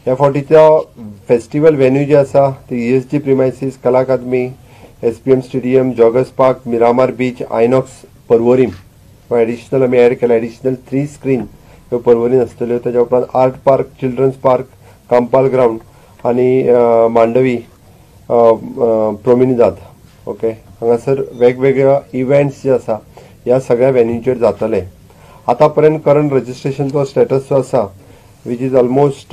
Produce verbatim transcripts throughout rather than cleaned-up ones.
ह्या फावटीचो festival venue जे आसा ते ESG premises, Kala academy, SPM stadium, joggers park, Miramar beach, INOX Porvorim वा एडिशनल आमी एड केला. एडिशनल थ्री स्क्रीन ह्यो पर्वरीन आसतल्यो. ताच्या उपरांत art park, children's park, Kampal ground आनी मांडवी प्रोमिनिजात. ओके, हांगासर वेगवेगळ्या इव्हेंट्स जे आसा ह्या सगळ्या वेन्यूचेर जातले. आतां पर्यंत करंट रजिस्ट्रेशनचो स्टेटस जो आसा which is almost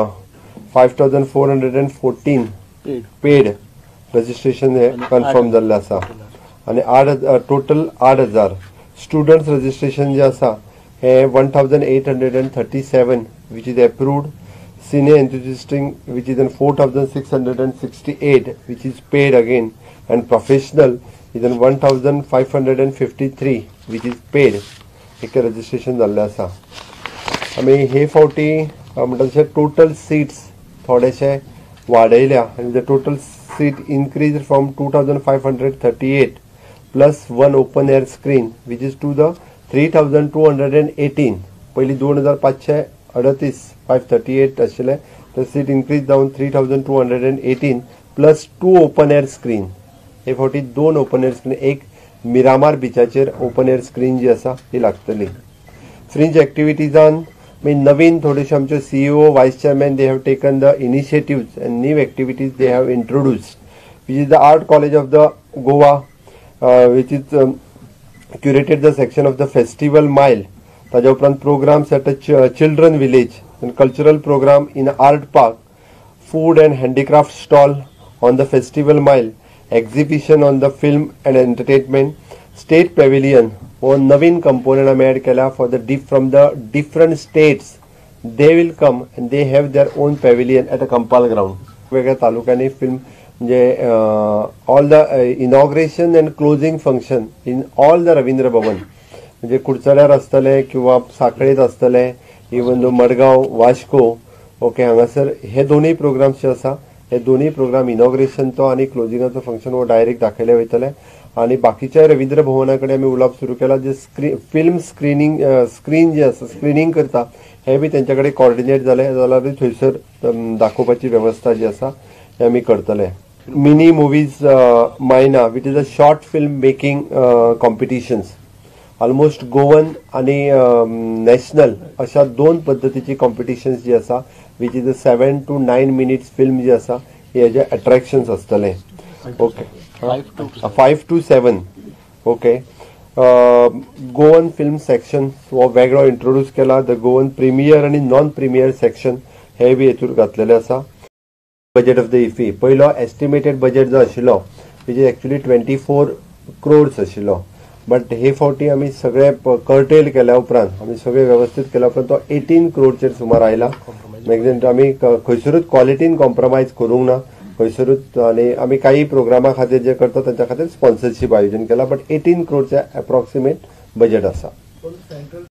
five thousand four hundred and fourteen paid registration हे कन्फर्म जाल्लें आसा आनी आठ टोटल आठ हजार. स्टुडंट्स रजिस्ट्रेशन जे आसा हे one thousand eight hundred and thirty seven which is approved. Senior enthusiasting which is in four thousand six hundred and sixty eight which is paid again and professional is in one thousand five hundred fifty-three which is paid. एक registration जाल्लें आसा. आमी हे फावटी म्हणटा तशें total seats थोडेशे वाडयल्या आनी the total seat increase from two thousand five hundred thirty eight plus one open air screen which is to the three thousand two hundred and eighteen. पयलीं दोन हजार पांचशे अडतीस फायव थर्टी एट आशिल्ले तर सीट इनक्रीज जावन three thousand two hundred and eighteen plus two open air screen. हे फावटी दोन ओपन एअर स्क्रीन, एक मिरामार बिचाचेर ओपन एअर स्क्रीन जी आसा ती लागतली. फ्रिंज एक्टिविटीजान मागीर नवीन थोडेशे आमचे CEO, vice chairman they have taken the initiatives and new activities they have introduced which is the art college of the Goa which is curated the section of the festival mile. ताज्या उपरांत programmes at a children village, cultural programme in art park, food and handicraft stall on the festival mile, exhibition on the film and entertainment, state pavilion or नवीन component आमी add केला for the deep from the different states. They will come and they have their own pavilion at a Kampal ground. वेगवेगळ्या तालुक्यांनी film म्हणजे all the inauguration and closing function in all the Ravindra Bhavan म्हणजे कुडचड्यार आसतले किंवा साखळेत आसतले, even though Madgaon, Vasco. Okay, हांगासर हे दोनूय प्रोग्राम्स जे आसा हे दोन्ही प्रोग्राम इनॉग्रेशनचो आणि क्लोजिंगाचो फंक्शन हो डायरेक्ट दाखयले वयतले. आणि बाकीच्या रवींद्र भवना कडेन आमी उलोवप सुरू केला जे स्क्रीन फिल्म स्क्रीनिंग स्क्रीन जे आसा स्क्रीनिंग करता हे बी तेंच्या कडेन कॉर्डिनेट जाले जाल्यार थंयसर दाखोवपाची वेवस्था जी आसा हे आमी करतले. मिनी मुवीज मायना which is a short film making competitions, almost Goan आणि नॅशनल अशा दोन पद्धतीची कॉम्पिटिशन्स जी आसा which is a seven to nine minutes film जी आसा हेजे अट्रॅक्शन्स आसतले. Okay, five to seven. Okay, Goan film section हो वेगळो इंट्रोड्यूस केला. द गोवन प्रिमियर आणि नॉन प्रिमियर सेक्शन हे बी हेतूर घातलेले आसा. बजेट ऑफ द इफी पयलो एस्टिमेटेड बजेट जो आशिल्लो which is actually twenty four crores आशिल्लो, बट हे फावटी आमी सगळे कर्टेल केल्या उपरांत आमी सगळे व्यवस्थित केल्या उपरांत तो एटीन क्रोडचेर सुमार आयला. मॅक्झिमम आमी खंयसरूच क्वॉलिटीन कॉम्प्रोमायज करूंक ना खंयसरूच. आनी आमी काही प्रोग्रामा खातीर जे करता तांच्या खातीर स्पॉन्सरशीप आयोजन केला, बट एटीन क्रोडचे अप्रॉक्सिमेट बजेट आसा.